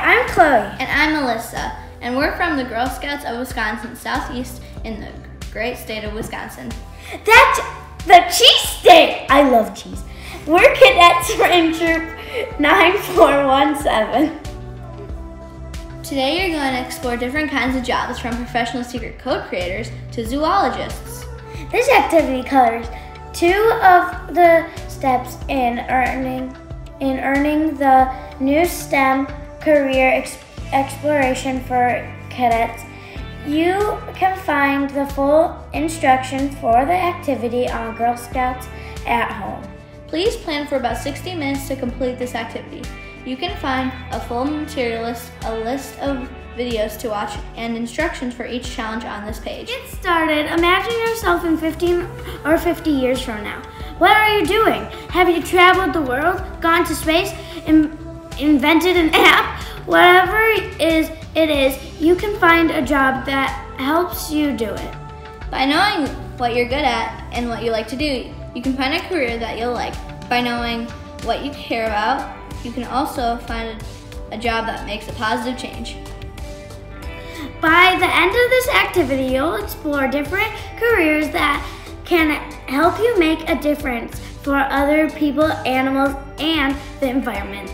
I'm Chloe. And I'm Melissa. And we're from the Girl Scouts of Wisconsin, Southeast in the great state of Wisconsin. That's the cheese state. I love cheese. We're cadets in Troop 9417. Today you're going to explore different kinds of jobs, from professional secret code creators to zoologists. This activity covers 2 of the steps in earning the new STEM career exploration for cadets. You can find the full instruction for the activity on Girl Scouts at Home. Please plan for about 60 minutes to complete this activity. You can find a full material list, a list of videos to watch, and instructions for each challenge on this page. Get started. Imagine yourself in 15 or 50 years from now. What are you doing? Have you traveled the world, gone to space, invented an app? Whatever it is, you can find a job that helps you do it. By knowing what you're good at and what you like to do, you can find a career that you'll like. By knowing what you care about, you can also find a job that makes a positive change. By the end of this activity, you'll explore different careers that can help you make a difference for other people, animals, and the environment.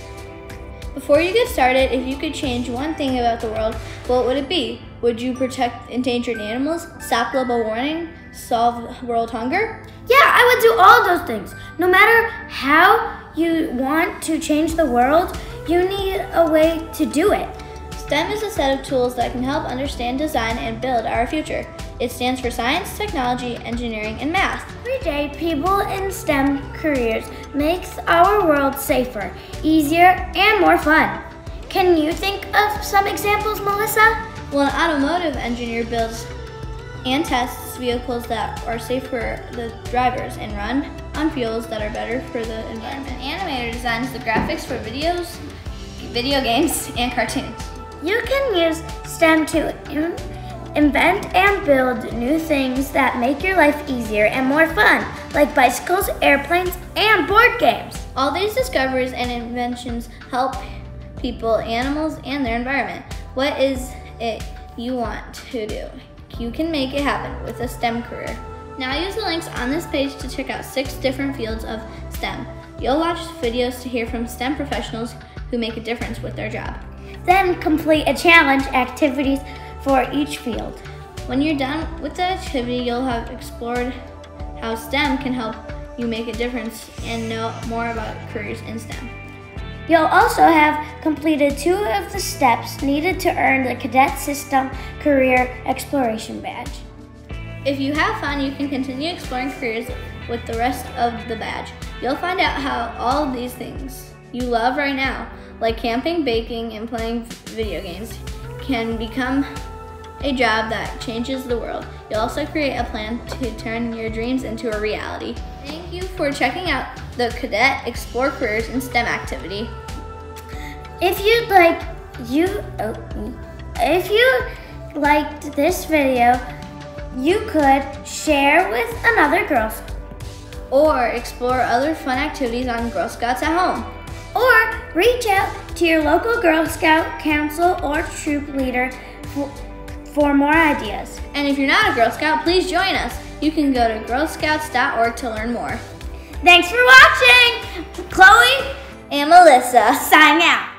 Before you get started, if you could change one thing about the world, what would it be? Would you protect endangered animals, stop global warming, solve world hunger? Yeah, I would do all those things. No matter how you want to change the world, you need a way to do it. STEM is a set of tools that can help understand, design, and build our future. It stands for science, technology, engineering, and math. Every day, people in STEM careers makes our world safer, easier, and more fun. Can you think of some examples, Melissa? Well, an automotive engineer builds and tests vehicles that are safe for the drivers and run on fuels that are better for the environment. An animator designs the graphics for video games, and cartoons. You can use STEM to invent and build new things that make your life easier and more fun, like bicycles, airplanes, and board games. All these discoveries and inventions help people, animals, and their environment. What is it you want to do? You can make it happen with a STEM career. Now use the links on this page to check out 6 different fields of STEM. You'll watch videos to hear from STEM professionals who make a difference with their job. Then complete a challenge activities for each field. When you're done with the activity, you'll have explored how STEM can help you make a difference and know more about careers in STEM. You'll also have completed 2 of the steps needed to earn the Cadet System Career Exploration Badge. If you have fun, you can continue exploring careers with the rest of the badge. You'll find out how all of these things you love right now, like camping, baking, and playing video games, can become a job that changes the world. You'll also create a plan to turn your dreams into a reality. Thank you for checking out the Cadet Explore Careers in STEM activity. If you liked this video, you could share with another Girl Scout, or explore other fun activities on Girl Scouts at Home. Or reach out to your local Girl Scout council or troop leader for more ideas. And if you're not a Girl Scout, please join us. You can go to girlscouts.org to learn more. Thanks for watching. Chloe and Melissa signing out.